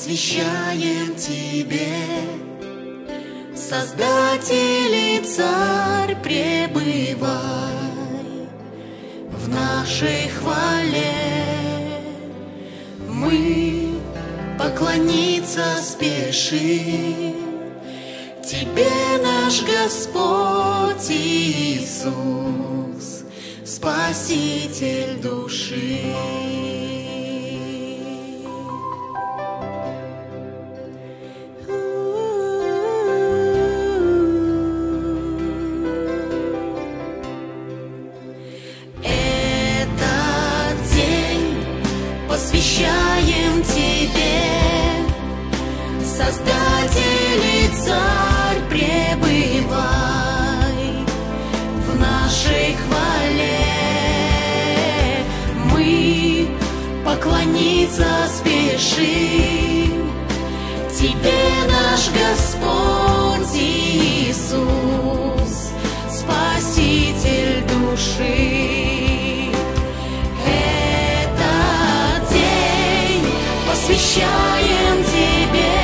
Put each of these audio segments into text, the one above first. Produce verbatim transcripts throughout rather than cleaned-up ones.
посвящаем Тебе, Создатель и Царь, пребывай в нашей хвале. Мы поклониться спешим Тебе, наш Господь Иисус, Спаситель души. Посвящаем Тебе, Создатель и Царь, пребывай в нашей хвале. Мы поклониться спешим Тебе, наш Господь Иисус, Спаситель души. Посвящаем Тебе,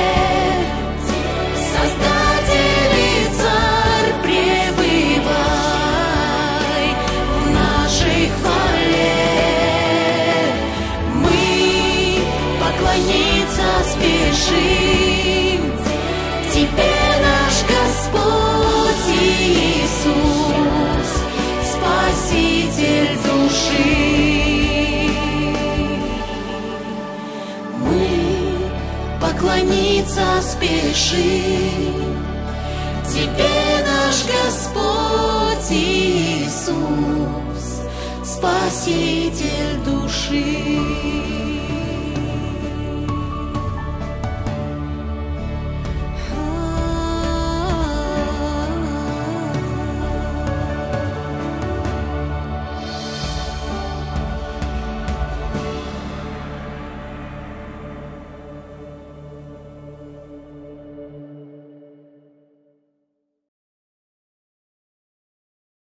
Создатель и Царь, пребывай в нашей хвале. Мы поклониться спешим Тебе, наш Господь Иисус, Спаситель души. Поклониться спешим Тебе, наш Господь Иисус, Спаситель души.